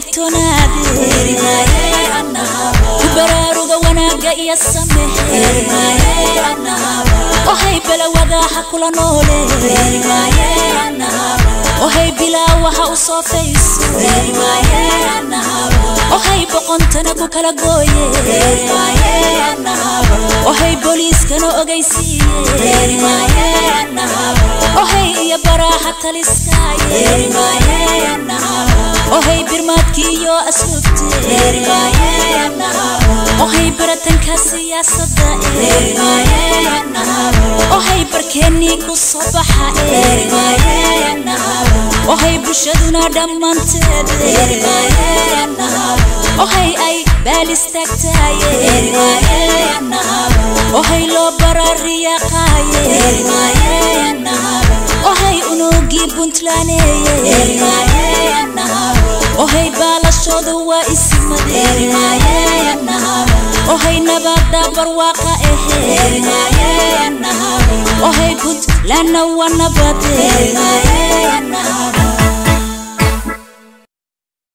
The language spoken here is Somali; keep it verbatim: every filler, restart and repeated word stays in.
digtonaade kubaraaruga wanaaga iyo samehe ohay bala wadaha kula noole ohay bilaa waxa u soo fayso ohay boqontana ku kala gooye ohay booliiskana ogeysiiye ohay iyo baraaxa taliskaaye ohay birmaadkiiyo asluubte ohay baratanka siyaasadda ohay barkeennii ku soo baxa ohay bulshaduna dhammaanteed ohay ay baalistaagtaaye ohay loo barariyaqaaye ohay unugii buntlaneeye ohay baalashoodu waa isimade ohay nabadda barwaaqa ahe ohay buntlaana waa nabade